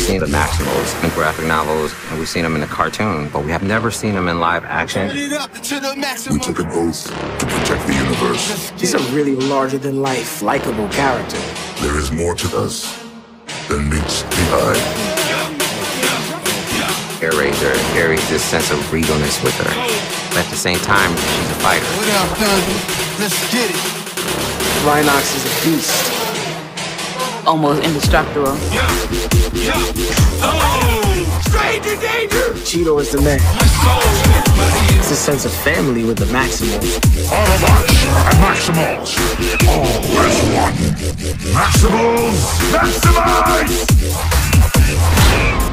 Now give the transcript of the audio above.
seen the Maximals in graphic novels, and we've seen them in a cartoon, but we have never seen them in live action. We took an oath to protect the universe. He's a really larger-than-life, likable character. There is more to us than meets the eye. Airazor carries this sense of regalness with her. But at the same time, she's a fighter. What up, cousin? Let's get it. Rhinox is a beast. Almost indestructible. Stranger danger! Cheeto is the man. It's a sense of family with the Maximals. Autobots and Maximals, all as one. Maximals, maximize!